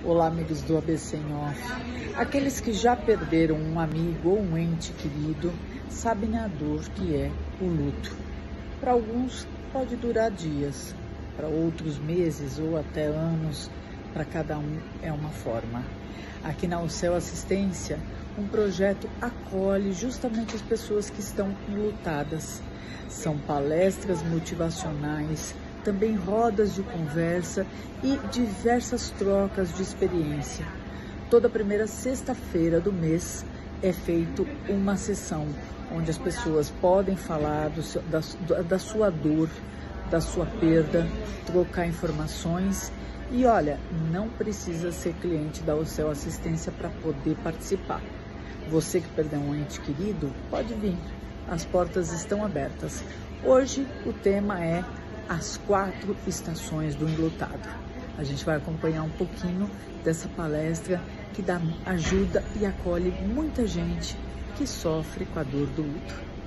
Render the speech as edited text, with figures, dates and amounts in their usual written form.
Olá, amigos do ABC em Off. Aqueles que já perderam um amigo ou um ente querido sabem a dor que é o luto. Para alguns pode durar dias, para outros meses ou até anos, para cada um é uma forma. Aqui na UCEL Assistência, um projeto acolhe justamente as pessoas que estão enlutadas. São palestras motivacionais, também rodas de conversa e diversas trocas de experiência. Toda primeira sexta-feira do mês é feita uma sessão onde as pessoas podem falar da sua dor, da sua perda, trocar informações. E olha, não precisa ser cliente da UCEL Assistência para poder participar. Você que perdeu um ente querido, pode vir. As portas estão abertas. Hoje o tema é as 4 estações do enlutado. A gente vai acompanhar um pouquinho dessa palestra que dá ajuda e acolhe muita gente que sofre com a dor do luto.